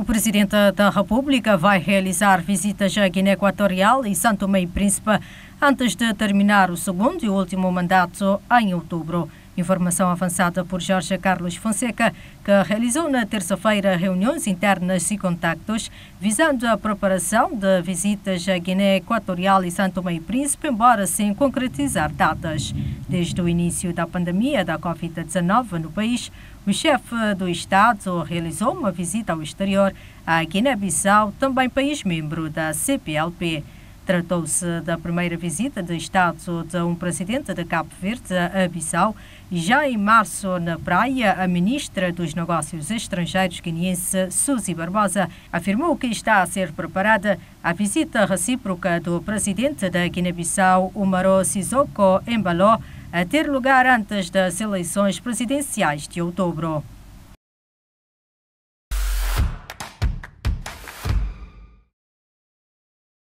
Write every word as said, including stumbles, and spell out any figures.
Presidente da República vai realizar visitas à Guiné Equatorial e São Tomé e Príncipe antes de terminar o segundo e último mandato em outubro. Informação avançada por Jorge Carlos Fonseca, que realizou na terça-feira reuniões internas e contactos visando a preparação de visitas à Guiné Equatorial e São Tomé e Príncipe, embora sem concretizar datas. Desde o início da pandemia da Covid dezenove no país, o chefe do Estado realizou uma visita ao exterior à Guiné-Bissau, também país membro da C P L P. Tratou-se da primeira visita de Estado de um presidente de Cabo Verde a Bissau e já em março, na praia, a ministra dos Negócios Estrangeiros guineense, Suzy Barbosa, afirmou que está a ser preparada a visita recíproca do presidente da Guiné-Bissau, Umaro Sissoko Embalo, a ter lugar antes das eleições presidenciais de outubro.